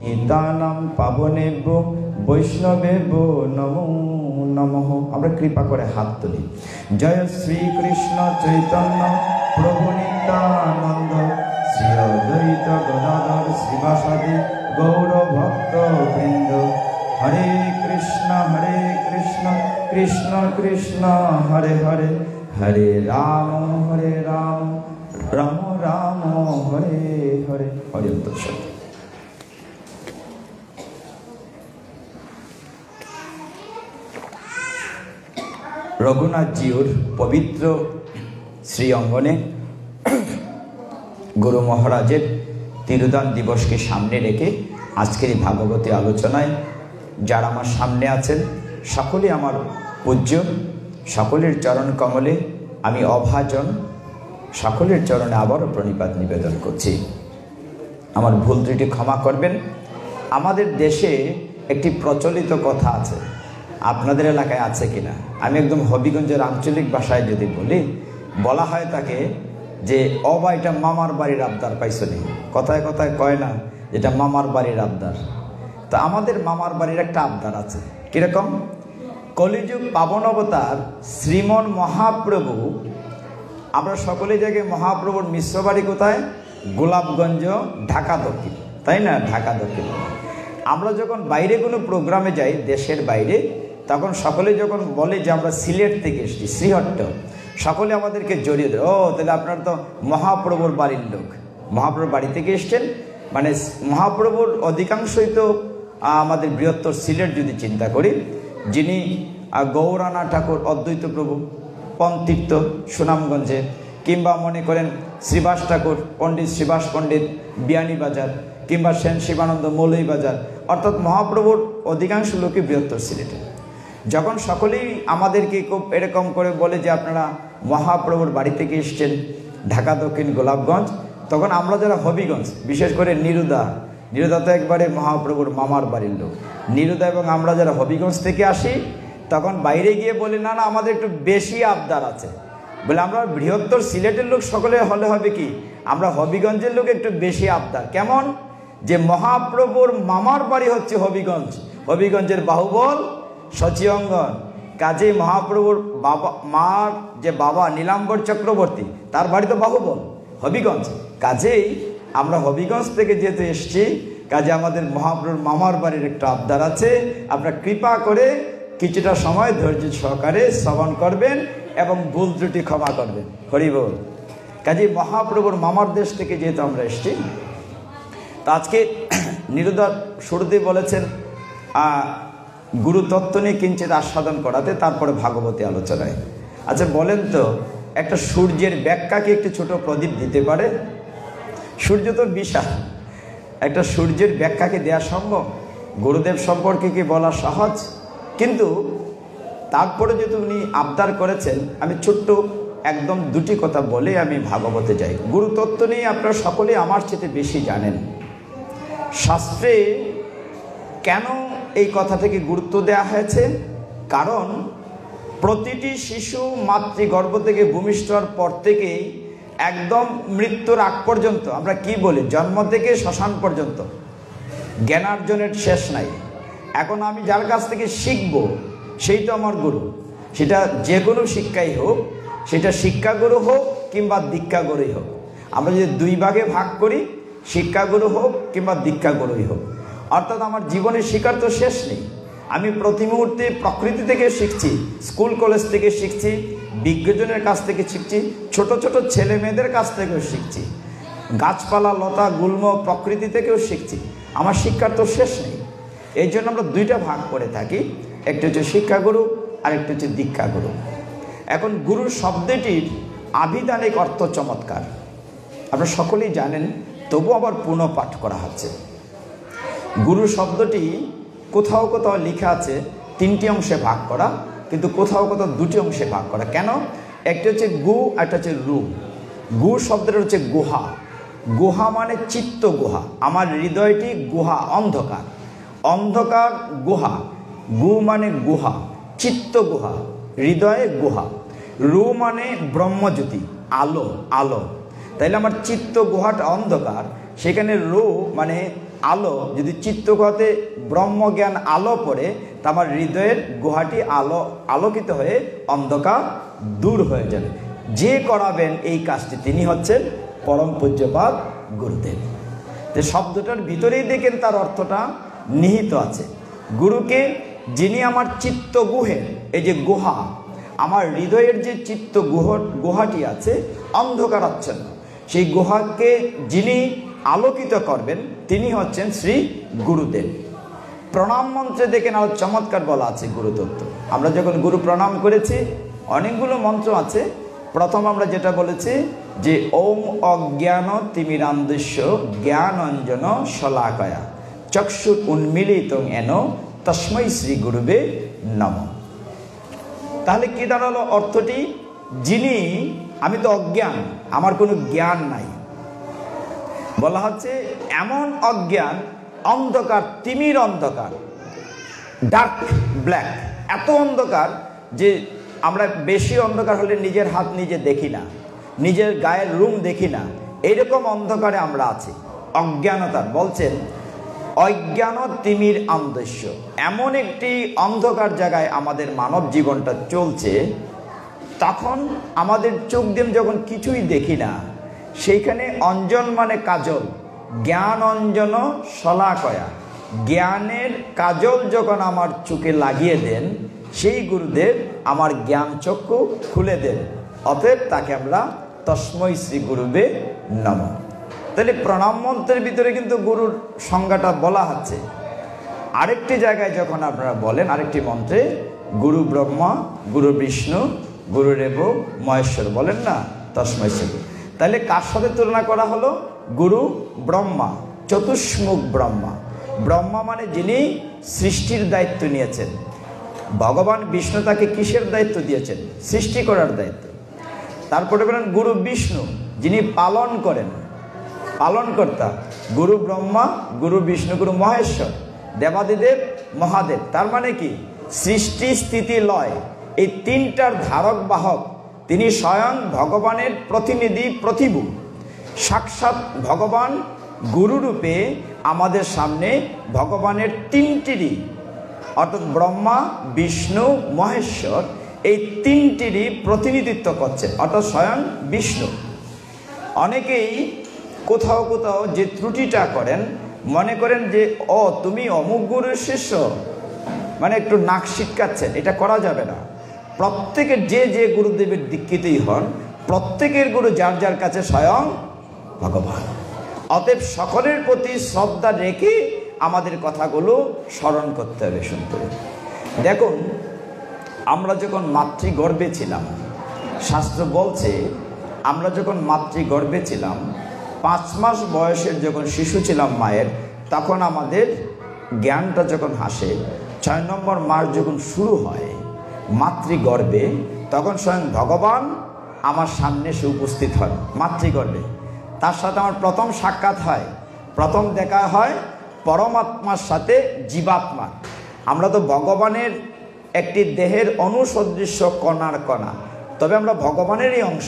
নিতানাম পাবনেভ্যো বৈষ্ণবেভ্যো নমো নমঃ। আমরা কৃপা করে হাত তুলি। জয় শ্রীকৃষ্ণ চৈতন্য প্রভু নিত্যানন্দ, শ্রী অদ্বৈত গদাধর শ্রীবাসাদি গৌর ভক্ত বৃন্দ। হরে কৃষ্ণ কৃষ্ণ কৃষ্ণ হরে হরে, হরে রাম রাম রাম হরে হরে। হরি অন্তঃ। রঘুনাথজিউর পবিত্র শ্রী অঙ্গনে গুরু মহারাজের তিরোধান দিবসকে সামনে রেখে আজকের এই ভাগবতী আলোচনায় যারা আমার সামনে আছেন সকলে আমার পূজ্য, সকলের চরণ কমলে আমি অভাজন, সকলের চরণে আবারও প্রণিপাত নিবেদন করছি। আমার ভুল ত্রুটি ক্ষমা করবেন। আমাদের দেশে একটি প্রচলিত কথা আছে, আপনাদের এলাকায় আছে কিনা, আমি একদম হবিগঞ্জের আঞ্চলিক ভাষায় যদি বলা হয় তাকে যে অবা এটা মামার বাড়ির আবদার পাইছো নি। কথায় কথায় কয় না যেটা মামার বাড়ির আবদার। তো আমাদের মামার বাড়ির একটা আবদার আছে। কিরকম? কলিযুগ পাবন অবতার শ্রীমন মহাপ্রভু, আমরা সকলেই জায়গায় মহাপ্রভুর মিশ্র বাড়ি কোথায়? গোলাপগঞ্জ, ঢাকা দক্ষিণ, তাই না? ঢাকা দক্ষিণ। আমরা যখন বাইরে কোনো প্রোগ্রামে যাই, দেশের বাইরে, তখন সকলে যখন বলে যে আমরা সিলেট থেকে এসেছি, শ্রীহট্ট, সকলে আমাদেরকে জড়িয়ে দেয়, ও তাহলে আপনার তো মহাপ্রভুর বাড়ির লোক, মহাপ্রভুর বাড়ি থেকে এসছেন। মানে মহাপ্রভুর অধিকাংশই তো আমাদের বৃহত্তর সিলেট যদি চিন্তা করি, যিনি গৌরানা ঠাকুর অদ্বৈত প্রভু পন্তীর্থ সুনামগঞ্জে, কিংবা মনে করেন শ্রীবাস ঠাকুর পণ্ডিত শ্রীবাস পণ্ডিত বিয়ানীবাজার, কিংবা সেন শিবানন্দ মৌলভীবাজার, অর্থাৎ মহাপ্রভুর অধিকাংশ লোকই বৃহত্তর সিলেটে। যখন সকলেই আমাদেরকে খুব এরকম করে বলে যে আপনারা মহাপ্রভুর বাড়ি থেকে এসছেন ঢাকা দক্ষিণ গোলাপগঞ্জ, তখন আমরা যারা হবিগঞ্জ, বিশেষ করে নিরুদা তো একবারে মহাপ্রভুর মামার বাড়ির লোক, নিরুদা এবং আমরা যারা হবিগঞ্জ থেকে আসি, তখন বাইরে গিয়ে বলি না না আমাদের একটু বেশি আবদার আছে। বলে আমরা বৃহত্তর সিলেটের লোক সকলে হলে হবে কি, আমরা হবিগঞ্জের লোক একটু বেশি আবদার। কেমন? যে মহাপ্রভুর মামার বাড়ি হচ্ছে হবিগঞ্জ, হবিগঞ্জের বাহুবল সচিঅঙ্গন। কাজে মহাপ্রভুর মার যে বাবা নীলাম্বর চক্রবর্তী, তার বাড়ি তো বাহুবল হবিগঞ্জ। কাজেই আমরা হবিগঞ্জ থেকে যেহেতু এসছি, কাজে আমাদের মহাপ্রভুর মামার বাড়ির একটা আবদার আছে। আপনারা কৃপা করে কিছুটা সময় ধৈর্য সহকারে শ্রবণ করবেন এবং ভুল ত্রুটি ক্ষমা করবেন। হরি বল। কাজে মহাপ্রভুর মামার দেশ থেকে যেহেতু আমরা এসছি, তা আজকে নিরুদা শুরুতে বলেছেন গুরুতত্ত্ব নিয়ে কিঞ্চিত আস্বাদন করাতে, তারপরে ভাগবতী আলোচনায়। আচ্ছা বলেন তো, একটা সূর্যের ব্যাখ্যাকে একটি ছোট প্রদীপ দিতে পারে? সূর্য তো বিশাল, একটা সূর্যের ব্যাখ্যাকে দেওয়া সম্ভব? গুরুদেব সম্পর্কে কি বলা সহজ? কিন্তু তারপরে যেহেতু উনি আবদার করেছেন, আমি ছোট্ট একদম দুটি কথা বলে আমি ভাগবতে যাই। গুরুতত্ত্ব নিয়ে আপনারা সকলেই আমার চেয়ে বেশি জানেন। শাস্ত্রে কেন এই কথা থেকে গুরুত্ব দেওয়া হয়েছে? কারণ প্রতিটি শিশু মাতৃগর্ভ থেকে ভূমিষ্ঠ হওয়ার পর থেকেই একদম মৃত্যুর আগ পর্যন্ত, আমরা কি বলি, জন্ম থেকে শ্মশান পর্যন্ত জ্ঞানার্জনের শেষ নাই। এখন আমি যার কাছ থেকে শিখব সেই তো আমার গুরু। সেটা যে কোনো শিক্ষাই হোক, সেটা শিক্ষাগুরু হোক কিংবা দীক্ষাগুরুই হোক। আমরা যদি দুই ভাগে ভাগ করি, শিক্ষাগুরু হোক কিংবা দীক্ষাগুরুই হোক, অর্থাৎ আমার জীবনের শিক্ষার তো শেষ নেই। আমি প্রতি মুহূর্তে প্রকৃতি থেকে শিখছি, স্কুল কলেজ থেকে শিখছি, বিজ্ঞজনের কাছ থেকে শিখছি, ছোট ছোট ছেলে মেয়েদের কাছ থেকেও শিখছি, গাছপালা লতা গুল্ম প্রকৃতি থেকেও শিখছি। আমার শিক্ষার তো শেষ নেই। এই জন্য আমরা দুইটা ভাগ করে থাকি, একটা হচ্ছে শিক্ষাগুরু আর একটা হচ্ছে দীক্ষাগুরু। এখন গুরু শব্দটির আভিধানিক অর্থ চমৎকার, আপনারা সকলেই জানেন, তবু আবার পুনঃ পাঠ করা হচ্ছে। গুরু শব্দটি কোথাও কোথাও লেখা আছে তিনটি অংশে ভাগ করা, কিন্তু কোথাও কোথাও দুটি অংশে ভাগ করা। কেন? একটা হচ্ছে গু, একটা হচ্ছে রু। গু শব্দটা হচ্ছে গুহা। গুহা মানে চিত্ত গুহা। আমার হৃদয়টি গুহা, অন্ধকার, অন্ধকার গুহা। গু মানে গুহা, চিত্ত গুহা, হৃদয়ে গুহা। রু মানে ব্রহ্মজ্যোতি, আলো, আলো। তাইলে আমার চিত্ত গুহাটা অন্ধকার, সেখানে রো মানে আলো, যদি চিত্তগতে ব্রহ্মজ্ঞান আলো পড়ে তা আমার হৃদয়ের গুহাটি আলোকিত হয়ে অন্ধকার দূর হয়ে যাবে। যে করাবেন এই কাজটি তিনি হচ্ছেন পরম পূজ্যপাদ গুরুদেব। তো শব্দটার ভিতরেই দেখেন তার অর্থটা নিহিত আছে। গুরুকে যিনি আমার চিত্ত গুহের, এই যে গুহা, আমার হৃদয়ের যে চিত্ত গুহাটি আছে অন্ধকারাচ্ছন্ন, সেই গুহাকে যিনি আলোকিত করবেন তিনি হচ্ছেন শ্রী গুরুদেব। প্রণাম মন্ত্রে দেখেন আরো চমৎকার বলা আছে গুরুতত্ত্ব। আমরা যখন গুরু প্রণাম করেছি অনেকগুলো মন্ত্র আছে। প্রথম আমরা যেটা বলেছি যে ওম অজ্ঞান তিমিরান্ধস্য জ্ঞান অঞ্জন শলাকয়া চক্ষু উন্মিলিত এন তস্मै শ্রী গুরুবে নমঃ। তাহলে কি দাঁড়ালো অর্থটি? যিনি, আমি তো অজ্ঞান, আমার কোনো জ্ঞান নাই। বলা হচ্ছে এমন অজ্ঞান, অন্ধকার, তিমির অন্ধকার, ডার্ক ব্ল্যাক, এত অন্ধকার যে আমরা বেশি অন্ধকার হলে নিজের হাত নিজে দেখি না, নিজের গায়ের রুম দেখি না, এইরকম অন্ধকারে আমরা আছি। অজ্ঞানতার বলছেন অজ্ঞান তিমির আন্দস্য, এমন একটি অন্ধকার জায়গায় আমাদের মানব জীবনটা চলছে। তখন আমাদের চোখ দিয়ে যখন কিছুই দেখি না, সেইখানে অঞ্জন মানে কাজল, জ্ঞান অঞ্জন শলাকয়া, জ্ঞানের কাজল যখন আমার চোখে লাগিয়ে দেন সেই গুরুদেব আমার জ্ঞান চক্ষু খুলে দেন। অতএব তাকে আমরা তস্मै শ্রী গুরুবে নমঃ। তাহলে প্রণাম মন্ত্রের ভিতরে কিন্তু গুরুর সংজ্ঞাটা বলা হচ্ছে। আরেকটি জায়গায় যখন আপনারা বলেন আরেকটি মন্ত্রে গুরু ব্রহ্মা গুরু বিষ্ণু গুরুরেব মহেশ্বর বলেন না, তস্मै শ্রী। তাহলে কার সাথে তুলনা করা হলো? গুরু ব্রহ্মা, চতুষ্মুখ ব্রহ্মা। ব্রহ্মা মানে যিনি সৃষ্টির দায়িত্ব নিয়েছেন। ভগবান বিষ্ণু তাকে কিসের দায়িত্ব দিয়েছেন? সৃষ্টি করার দায়িত্ব। তারপরে বলেন গুরু বিষ্ণু, যিনি পালন করেন, পালনকর্তা। গুরু ব্রহ্মা গুরু বিষ্ণু গুরু মহেশ্বর, দেবাদিদেব মহাদেব। তার মানে কি? সৃষ্টি স্থিতি লয় এই তিনটার ধারক বাহক তিনি স্বয়ং ভগবানের প্রতিনিধি, প্রতিভু। সাক্ষাৎ ভগবান গুরুরূপে আমাদের সামনে ভগবানের তিনটিরই, অর্থাৎ ব্রহ্মা বিষ্ণু মহেশ্বর, এই তিনটিরই প্রতিনিধিত্ব করছে, অর্থাৎ স্বয়ং বিষ্ণু। অনেকেই কোথাও কোথাও যে ত্রুটিটা করেন, মনে করেন যে ও তুমি অমুক গুরুর শিষ্য, মানে একটু নাক শিটকাচ্ছেন। এটা করা যাবে না। প্রত্যেকের যে যে গুরুদেবের দীক্ষিতই হন, প্রত্যেকের গুরু যার যার কাছে স্বয়ং ভগবান। অতএব সকলের প্রতি শ্রদ্ধা রেখে আমাদের কথাগুলো স্মরণ করতে হবে, শুনতে হবে। দেখুন, আমরা যখন মাতৃগর্ভে ছিলাম, শাস্ত্র বলছে আমরা যখন মাতৃগর্ভে ছিলাম, 5 মাস বয়সের যখন শিশু ছিলাম মায়ের, তখন আমাদের জ্ঞানটা যখন আসে, 6 নম্বর মাস যখন শুরু হয় মাতৃগর্ভে, তখন স্বয়ং ভগবান আমার সামনে এসে উপস্থিত হন মাতৃগর্ভে। তার সাথে আমার প্রথম সাক্ষাৎ হয়, প্রথম দেখা হয় পরমাত্মার সাথে জীবাত্মা। আমরা তো ভগবানের একটি দেহের অনুসদৃশ্য কণার কণা, তবে আমরা ভগবানেরই অংশ।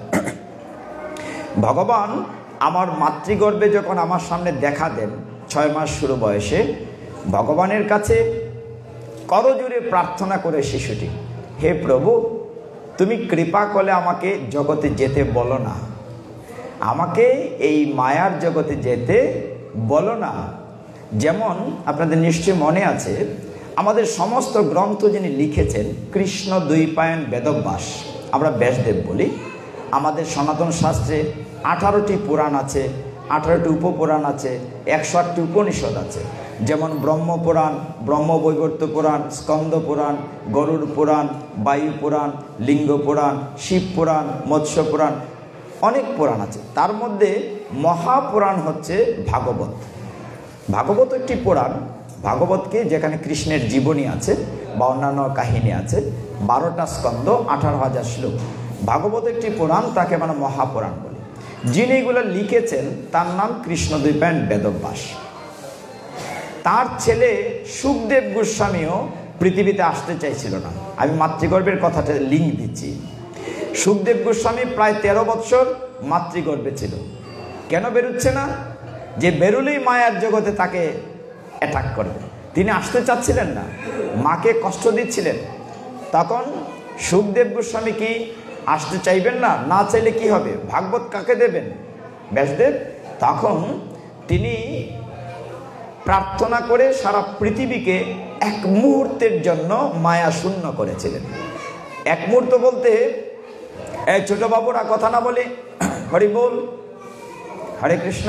ভগবান আমার মাতৃগর্ভে যখন আমার সামনে দেখা দেন 6 মাস শুরু বয়সে, ভগবানের কাছে করজোড়ে প্রার্থনা করে শিশুটি, হে প্রভু, তুমি কৃপা করে আমাকে জগতে যেতে বলো না, আমাকে এই মায়ার জগতে যেতে বলো না। যেমন আপনাদের নিশ্চয়ই মনে আছে, আমাদের সমস্ত গ্রন্থ যিনি লিখেছেন কৃষ্ণ দ্বৈপায়ন বেদব্যাস, আমরা ব্যাসদেব বলি। আমাদের সনাতন শাস্ত্রে 18টি পুরাণ আছে, 18টি উপপুরাণ আছে, 108টি উপনিষদ আছে। যেমন ব্রহ্মপুরাণ, ব্রহ্মবৈবর্ত পুরাণ, স্কন্দ পুরাণ, গরুড় পুরাণ, বায়ু পুরাণ, লিঙ্গ পুরাণ, শিব পুরাণ, মৎস্য পুরাণ, অনেক পুরাণ আছে। তার মধ্যে মহাপুরাণ হচ্ছে ভাগবত। ভাগবত একটি পুরাণ। ভাগবতকে যেখানে কৃষ্ণের জীবনী আছে বা অন্যান্য কাহিনী আছে, 12টা স্কন্দ, 18,000 শ্লোক। ভাগবত একটি পুরাণ, তাকে মানে মহাপুরাণ বলে। যিনি এগুলো লিখেছেন তার নাম কৃষ্ণদ্বৈপায়ন বেদব্যাস। তার ছেলে সুখদেব গোস্বামীও পৃথিবীতে আসতে চাইছিল না। আমি মাতৃগর্ভের কথাটা লিঙ্ক দিচ্ছি। সুখদেব গোস্বামী প্রায় 13 বৎসর মাতৃগর্ভে ছিল। কেন বেরোচ্ছে না? যে বেরুলেই মায়ার জগতে তাকে অ্যাটাক করবে। তিনি আসতে চাচ্ছিলেন না, মাকে কষ্ট দিচ্ছিলেন। তখন সুখদেব গোস্বামী কি আসতে চাইবেন না? না চাইলে কি হবে? ভাগবত কাকে দেবেন? ব্যাসদেব। তখন তিনি প্রার্থনা করে সারা পৃথিবীকে এক মুহূর্তের জন্য মায়া শূন্য করেছিলেন। এক মুহূর্ত বলতে এই ছোট বাবুরা কথা না বলে হরি বল, হরে কৃষ্ণ।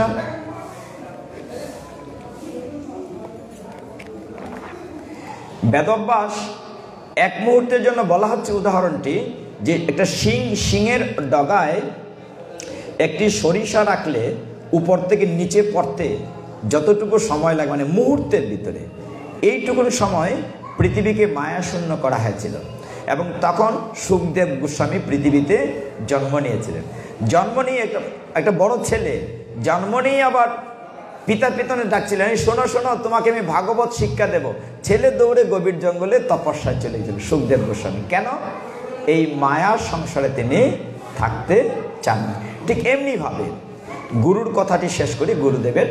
বেদব্যাস এক মুহূর্তের জন্য বলা হচ্ছে উদাহরণটি, যে একটা সিংহের ডগায় একটি সরিষা রাখলে উপর থেকে নিচে পড়তে যতটুকু সময় লাগে, মানে মুহূর্তের ভিতরে এইটুকুন সময় পৃথিবীকে মায়াশূন্য করা হয়েছিল। এবং তখন সুখদেব গোস্বামী পৃথিবীতে জন্ম নিয়েছিলেন। জন্ম নিয়ে একটা বড় ছেলে জন্ম নিয়ে আবার পিতার পিতনে ডাকছিলেন, শোনো শোনো, তোমাকে আমি ভাগবত শিক্ষা দেব। ছেলে দৌড়ে গভীর জঙ্গলে তপস্যায় চলে গেছিলেন সুখদেব গোস্বামী। কেন? এই মায়ার সংসারে তিনি থাকতে চান না। ঠিক এমনিভাবে গুরুর কথাটি শেষ করি। গুরুদেবের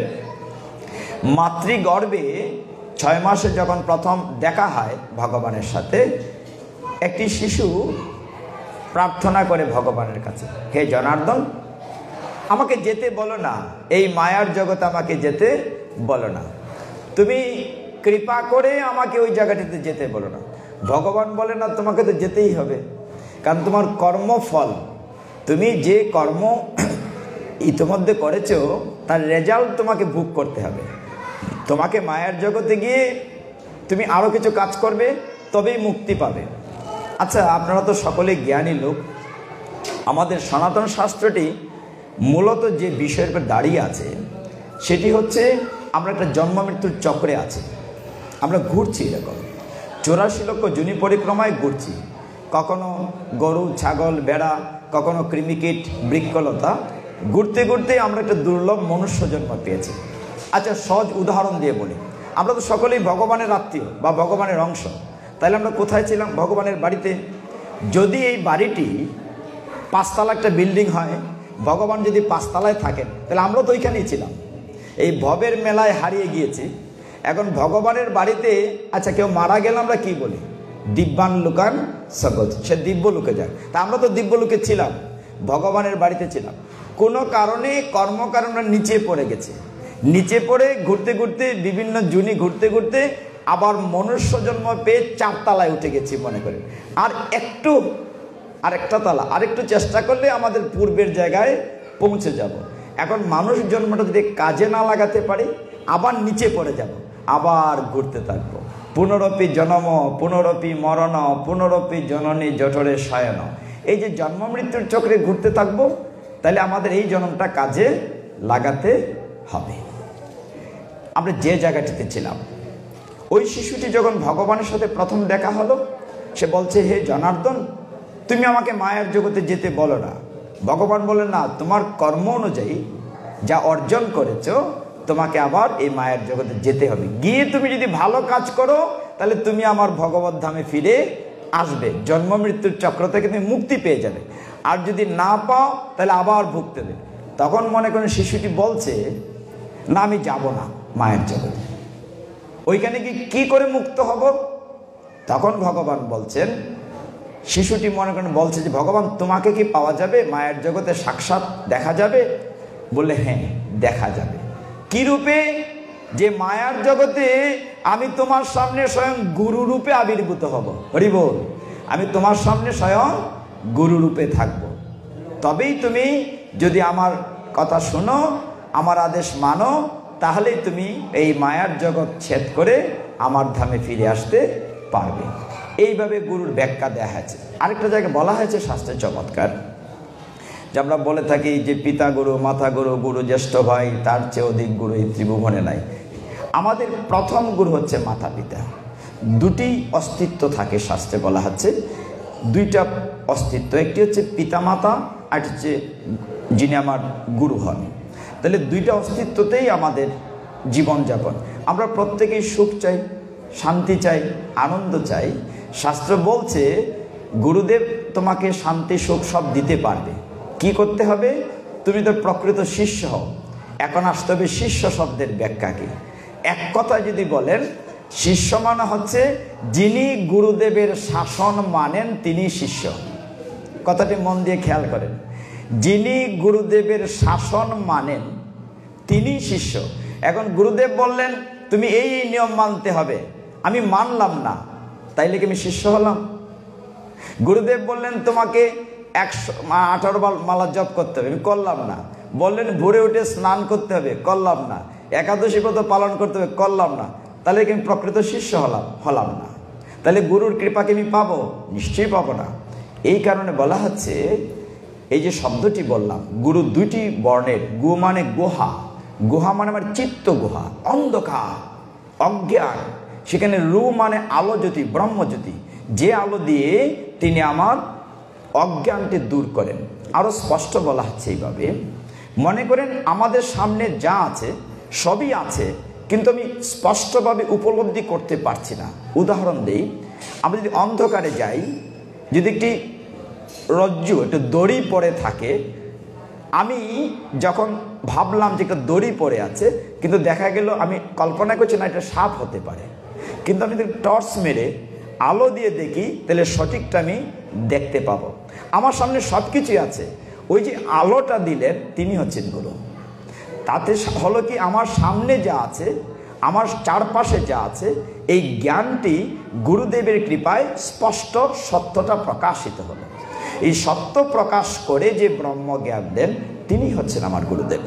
মাতৃগর্ভে 6 মাসে যখন প্রথম দেখা হয় ভগবানের সাথে, একটি শিশু প্রার্থনা করে ভগবানের কাছে, হে জনার্দন, আমাকে যেতে বলো না, এই মায়ার জগতে আমাকে যেতে বলো না, তুমি কৃপা করে আমাকে ওই জায়গাটিতে যেতে বলো না। ভগবান বলে না, তোমাকে তো যেতেই হবে, কারণ তোমার কর্মফল, তুমি যে কর্ম ইতিমধ্যে করেছো তার রেজাল্ট তোমাকে ভোগ করতে হবে। তোমাকে মায়ার জগতে গিয়ে তুমি আরও কিছু কাজ করবে, তবেই মুক্তি পাবে। আচ্ছা, আপনারা তো সকলে জ্ঞানী লোক। আমাদের সনাতন শাস্ত্রটি মূলত যে বিষয়ের উপর দাঁড়িয়ে আছে সেটি হচ্ছে আমরা একটা জন্ম মৃত্যুর চক্রে আছি। আমরা ঘুরছি এরকম 84 লক্ষ জুনি পরিক্রমায় ঘুরছি। কখনো গরু, ছাগল, ভেড়া, কখনো কৃমিকীট, বৃক্ষলতা, ঘুরতে ঘুরতে আমরা একটা দুর্লভ মনুষ্য জন্ম পেয়েছি। আচ্ছা, সহজ উদাহরণ দিয়ে বলি, আমরা তো সকলেই ভগবানের আত্মীয় বা ভগবানের অংশ। তাহলে আমরা কোথায় ছিলাম? ভগবানের বাড়িতে। যদি এই বাড়িটি 5 তলা একটা বিল্ডিং হয়, ভগবান যদি 5 তলায় থাকেন, তাহলে আমরা তো ওইখানেই ছিলাম। এই ভবের মেলায় হারিয়ে গিয়েছি। এখন ভগবানের বাড়িতে, আচ্ছা কেউ মারা গেলে আমরা কি বলি? দিব্যান লোকান সকল, সে দিব্য লোকে যায়। তা আমরা তো দিব্য লোকে ছিলাম, ভগবানের বাড়িতে ছিলাম। কোনো কারণে কর্মকারণ আমরা নিচে পড়ে গেছি। নিচে পড়ে ঘুরতে ঘুরতে, বিভিন্ন জুনি ঘুরতে ঘুরতে আবার মনুষ্য জন্ম পেয়ে 4 তলায় উঠে গেছি মনে করেন। আর একটা তলা আরেকটু চেষ্টা করলে আমাদের পূর্বের জায়গায় পৌঁছে যাব। এখন মানুষ জন্মটা যদি কাজে না লাগাতে পারি, আবার নিচে পড়ে যাব, আবার ঘুরতে থাকবো। পুনরপি জনম পুনরপি মরণ পুনরপি জননী জঠরে শয়ন। এই যে জন্ম মৃত্যুর চক্রে ঘুরতে থাকবো, তাহলে আমাদের এই জন্মটা কাজে লাগাতে হবে। আমরা যে জায়গাটিতে ছিলাম, ওই শিশুটি যখন ভগবানের সাথে প্রথম দেখা হলো, সে বলছে, হে জনার্দন, তুমি আমাকে মায়ার জগতে যেতে বলো না। ভগবান বলেন, না, তোমার কর্ম অনুযায়ী যা অর্জন করেছো তোমাকে আবার এই মায়ার জগতে যেতে হবে। গিয়ে তুমি যদি ভালো কাজ করো, তাহলে তুমি আমার ভগবত ধামে ফিরে আসবে, জন্ম মৃত্যুর চক্র থেকে তুমি মুক্তি পেয়ে যাবে। আর যদি না পাও, তাহলে আবার ভুগতে দেবে। তখন মনে করেন শিশুটি বলছে, না, আমি যাব না মায়ের জগতে। ওইখানে কি করে মুক্ত হব? তখন ভগবান বলছেন, শিশুটি মনে করেন বলছে যে, ভগবান তোমাকে কি পাওয়া যাবে মায়ের জগতে, সাক্ষাৎ দেখা যাবে? বলে, হ্যাঁ, দেখা যাবে। কি রূপে? যে মায়ার জগতে আমি তোমার সামনে স্বয়ং গুরু রূপে আবির্ভূত হব। হরি বল। আমি তোমার সামনে স্বয়ং গুরু রূপে থাকব। তবেই তুমি যদি আমার কথা শোনো, আমার আদেশ মানো, তাহলেই তুমি এই মায়ার জগৎ ছেদ করে আমার ধামে ফিরে আসতে পারবে। এইভাবে গুরুর ব্যাখ্যা দেওয়া হয়েছে। আরেকটা জায়গায় বলা হয়েছে শাস্ত্রে চমৎকার, যে আমরা বলে থাকি যে পিতা গুরু, মাতা গুরু, গুরু জ্যেষ্ঠ ভাই, তার চেয়ে অধিক গুরু এই ত্রিভুবনে নাই। আমাদের প্রথম গুরু হচ্ছে মাতা পিতা। দুটি অস্তিত্ব থাকে, শাস্ত্রে বলা হচ্ছে 2টা অস্তিত্ব। একটি হচ্ছে পিতা মাতা, আর হচ্ছে যিনি আমার গুরু হন। তাহলে 2টা অস্তিত্বতেই আমাদের জীবনযাপন। আমরা প্রত্যেকেই সুখ চাই, শান্তি চাই, আনন্দ চাই। শাস্ত্র বলছে গুরুদেব তোমাকে শান্তি সুখ সব দিতে পারবে। কি করতে হবে? তুমি তো প্রকৃত শিষ্য হও। এখন আসতে হবে শিষ্য শব্দের ব্যাখ্যা কি। এক কথা যদি বলেন, শিষ্য মানে হচ্ছে যিনি গুরুদেবের শাসন মানেন তিনি শিষ্য। কথাটি মন দিয়ে খেয়াল করেন, যিনি গুরুদেবের শাসন মানেন তিনি শিষ্য। এখন গুরুদেব বললেন তুমি এই নিয়ম মানতে হবে, আমি মানলাম না, তাইলে কি আমি শিষ্য হলাম? গুরুদেব বললেন তোমাকে 118 মালা জপ করতে হবে, আমি করলাম না। বললেন ভোরে উঠে স্নান করতে হবে, করলাম না। একাদশী ব্রত পালন করতে হবে, করলাম না। তাহলে কি আমি প্রকৃত শিষ্য হলাম না? তাহলে গুরুর কৃপাকে আমি পাবো? নিশ্চয়ই পাবো না। এই কারণে বলা হচ্ছে, এই যে শব্দটি বললাম, গুরু দুইটি বর্ণের। গু মানে গুহা, গুহা মানে আমার চিত্ত গুহা, অন্ধকার, অজ্ঞান। সেখানে রু মানে আলো জ্যোতি, ব্রহ্মজ্যোতি, যে আলো দিয়ে তিনি আমার অজ্ঞানটি দূর করেন। আরো স্পষ্ট বলা হচ্ছে এইভাবে, মনে করেন আমাদের সামনে যা আছে সবই আছে, কিন্তু আমি স্পষ্টভাবে উপলব্ধি করতে পারছি না। উদাহরণ দেই, আমরা যদি অন্ধকারে যাই, যদি একটি রজ্জু, একটু দড়ি পড়ে থাকে, আমি যখন ভাবলাম যে একটা দড়ি পড়ে আছে, কিন্তু দেখা গেল আমি কল্পনা করছি না এটা সাপ হতে পারে, কিন্তু আমি যদি টর্চ মেরে আলো দিয়ে দেখি তাহলে সঠিকটা আমি দেখতে পাবো। আমার সামনে সব কিছুই আছে, ওই যে আলোটা দিলেন তিনি হচ্ছেন গুরু। তাতে হলো কি, আমার সামনে যা আছে, আমার চারপাশে যা আছে, এই জ্ঞানটি গুরুদেবের কৃপায় স্পষ্ট সত্যটা প্রকাশিত হলো। এই সত্য প্রকাশ করে যে ব্রহ্ম জ্ঞান দেন তিনি হচ্ছেন আমার গুরুদেব।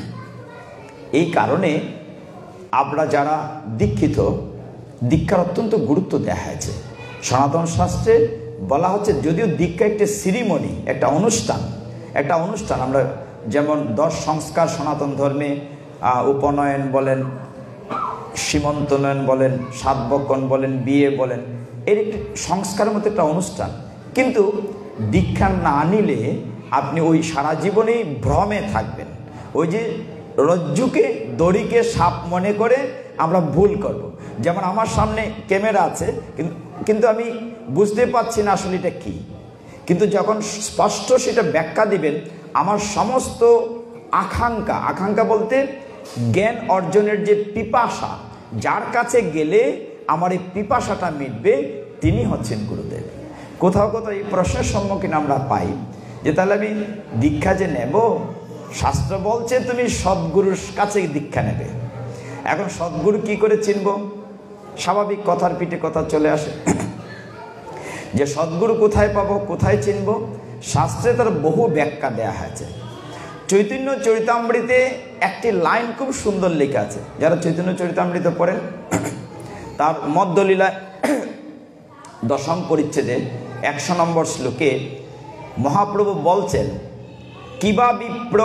এই কারণে আমরা যারা দীক্ষিত, দীক্ষার অত্যন্ত গুরুত্ব দেওয়া হয়েছে। সনাতন শাস্ত্রে বলা হচ্ছে, যদিও দীক্ষা একটা সিরিমনি, একটা অনুষ্ঠান, আমরা যেমন 10 সংস্কার সনাতন ধর্মে, উপনয়ন বলেন, সীমন্তনয়ন বলেন, সাতবক্ষণ বলেন, বিয়ে বলেন, এর একটি সংস্কারের মতো একটা অনুষ্ঠান। কিন্তু দীক্ষা না নিলে আপনি ওই সারা জীবনেই ভ্রমে থাকবেন। ওই যে রজ্জুকে দড়িকে সাপ মনে করে আমরা ভুল করব। যেমন আমার সামনে ক্যামেরা আছে, কিন্তু আমি বুঝতে পারছি না আসলে এটা কী। কিন্তু যখন স্পষ্ট সেটা ব্যাখ্যা দিবেন, আমার সমস্ত আকাঙ্ক্ষা বলতে জ্ঞান অর্জনের যে পিপাসা, যার কাছে গেলে আমার এই পিপাসাটা মিটবে, তিনি হচ্ছেন গুরুদেব। কোথাও এই প্রশ্নের সম্মুখীন আমরা পাই যে তাহলে আমি দীক্ষা যে নেব, শাস্ত্র বলছে তুমি সদ্গুরুর কাছে দীক্ষা নেবে। এখন সদ্গুরু কি করে চিনব? স্বাভাবিক কথার পিঠে কথা চলে আসে যে সদ্গুরু কোথায় পাবো, কোথায় চিনব? শাস্ত্রে তার বহু ব্যাখ্যা দেয়া হয়েছে। চৈতন্য চরিতামৃতে একটি লাইন খুব সুন্দর লেখা আছে, যারা চৈতন্য চরিতামৃত পড়েন তার মধ্যলীলা 10ম পরিচ্ছেদে 100 নম্বর শ্লোকে মহাপ্রভু বলছেন, কিবা বিপ্র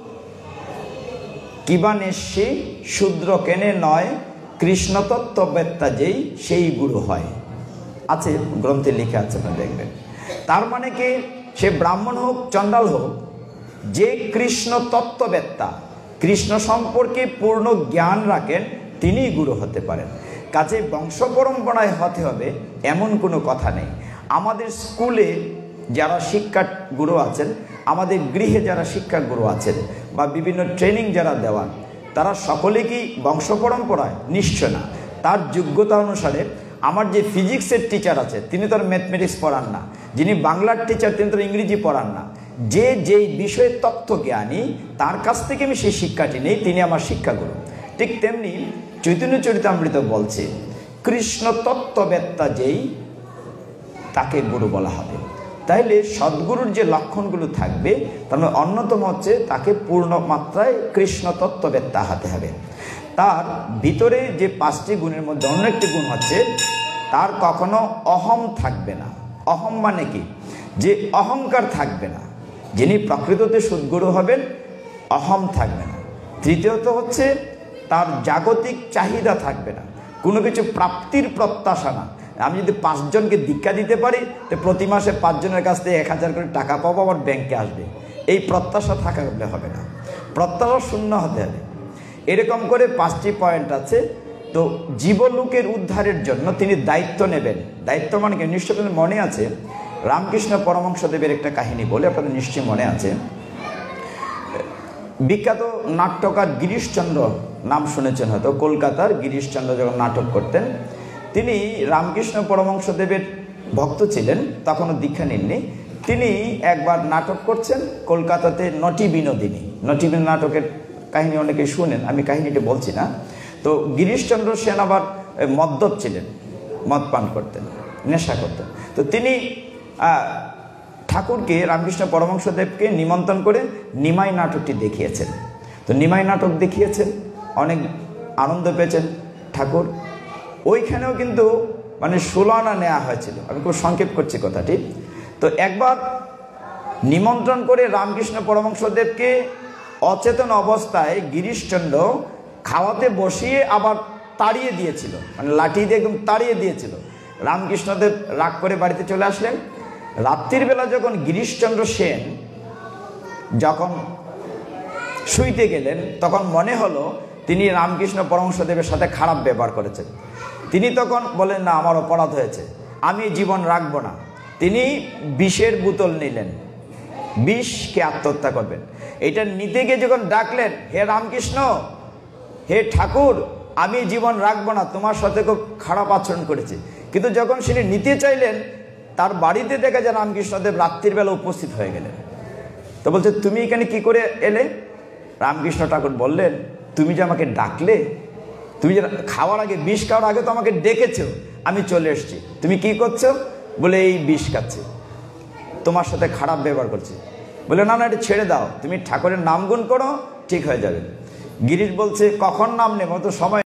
কিবা নেশি শূদ্র কেনে নয়, কৃষ্ণতত্ত্ববেত্তা যেই সেই গুরু হয়। আছে, গ্রন্থে লেখা আছে, আপনারা দেখবেন। তার মানে কি, সে ব্রাহ্মণ হোক চণ্ডাল হোক, যে কৃষ্ণ তত্ত্ববেত্তা, কৃষ্ণ সম্পর্কে পূর্ণ জ্ঞান রাখেন, তিনিই গুরু হতে পারেন। কাজে বংশ পরম্পরায় হতে হবে এমন কোনো কথা নেই। আমাদের স্কুলে যারা শিক্ষা গুরু আছেন, আমাদের গৃহে যারা শিক্ষা গুরু আছেন, বা বিভিন্ন ট্রেনিং যারা দেওয়ান, তারা সকলে কি বংশ পরম্পরায়? নিশ্চয় না। তার যোগ্যতা অনুসারে আমার যে ফিজিক্সের টিচার আছে তিনি তো আর ম্যাথমেটিক্স পড়ান না, যিনি বাংলার টিচার তিনি তো ইংরেজি পড়ান না। যে যেই বিষয়ে তত্ত্ব জ্ঞানী তার কাছ থেকে আমি সেই শিক্ষাটি নেই, তিনি আমার শিক্ষাগুরু। ঠিক তেমনি চৈতন্য চরিতামৃত বলছে, কৃষ্ণ তত্ত্ববেত্তা যেই তাকে গুরু বলা হবে। তাইলে সদ্গুরুর যে লক্ষণগুলো থাকবে তার মধ্যে অন্যতম হচ্ছে তাকে পূর্ণ মাত্রায় কৃষ্ণ তত্ত্ববেত্তা হতে হবে। তার ভিতরে যে 5টি গুণের মধ্যে অন্য একটি গুণ হচ্ছে তার কখনো অহম থাকবে না। অহম মানে কি? যে অহংকার থাকবে না। যিনি প্রকৃততে সদ্গুরু হবেন, অহম থাকবে না। তৃতীয়ত হচ্ছে তার জাগতিক চাহিদা থাকবে না, কোনো কিছু প্রাপ্তির প্রত্যাশা না। আমি যদি 5 জনকে দীক্ষা দিতে পারি তো প্রতি মাসে 5 জনের কাছ থেকে 1000 করে টাকা পাবো, আমার ব্যাংকে আসবে, এই প্রত্যাশা থাকলে হবে না। প্রত্যাশা শূন্য হতে হবে। এরকম করে 5টি পয়েন্ট আছে। তো জীবলোকের উদ্ধারের জন্য তিনি দায়িত্ব নেবেন। দায়িত্ব মানে কি? নিশ্চয় আপনাদের মনে আছে, রামকৃষ্ণ পরমহংসদেবের একটা কাহিনী বলে, আপনাদের নিশ্চয়ই মনে আছে। বিখ্যাত নাট্যকার গিরিশচন্দ্র নাম শুনেছেন হয়তো, কলকাতার গিরিশচন্দ্র যখন নাটক করতেন, তিনি রামকৃষ্ণ পরমহংসদেবের ভক্ত ছিলেন, তখনও দীক্ষা নেননি। তিনি একবার নাটক করছেন কলকাতাতে, নটি বিনোদিনী। নটি বিনোদিনী নাটকের কাহিনী অনেকে শুনেন, আমি কাহিনীটি বলছি না। তো গিরিশচন্দ্র সেন আবার মদ্যপ ছিলেন, মদ পান করতেন, নেশা করতেন। তো তিনি ঠাকুরকে, রামকৃষ্ণ পরমহংসদেবকে নিমন্ত্রণ করে নিমাই নাটকটি দেখিয়েছেন। তো নিমাই নাটক দেখিয়েছেন, অনেক আনন্দ পেয়েছেন ঠাকুর। ওইখানেও কিন্তু মানে 16 আনা নেওয়া হয়েছিল, আমি খুব সংক্ষেপ করছি কথাটি। তো একবার নিমন্ত্রণ করে রামকৃষ্ণ পরমহংসদেবকে অচেতন অবস্থায় গিরিশচন্দ্র খাওয়াতে বসিয়ে আবার তাড়িয়ে দিয়েছিল, মানে লাঠি দিয়ে একদম তাড়িয়ে দিয়েছিল। রামকৃষ্ণদেব রাগ করে বাড়িতে চলে আসলেন। রাত্রির বেলা যখন গিরিশচন্দ্র সেন যখন শুইতে গেলেন, তখন মনে হলো তিনি রামকৃষ্ণ পরমহংসদেবের সাথে খারাপ ব্যবহার করেছেন। তিনি তখন বলেন, না, আমার অপরাধ হয়েছে, আমি জীবন রাখবো না। তিনি বিষের বোতল নিলেন, বিষকে আত্মহত্যা করবেন। এটা নিতে গিয়ে যখন ডাকলেন, হে রামকৃষ্ণ, হে ঠাকুর, আমি জীবন রাখবো না, তোমার সাথে খুব খারাপ আচরণ করেছি। কিন্তু যখন তিনি নিতে চাইলেন, তার বাড়িতে দেখা যায় রামকৃষ্ণদেব রাত্রির বেলা উপস্থিত হয়ে গেলেন। তো বলছে, তুমি এখানে কি করে এলে? রামকৃষ্ণ ঠাকুর বললেন, তুমি যে আমাকে ডাকলে, তুমি যে খাওয়ার আগে, বিষ খাওয়ার আগে তো আমাকে ডেকেছো, আমি চলে এসেছি। তুমি কি করছো? বলে, এই বিষ খাচ্ছি, তোমার সাথে খারাপ ব্যবহার করছি। বলে, না না, এটা ছেড়ে দাও, তুমি ঠাকুরের নাম গুণ করো, ঠিক হয়ে যাবে। গিরিশ বলছে, কখন নাম নেব, তো সময়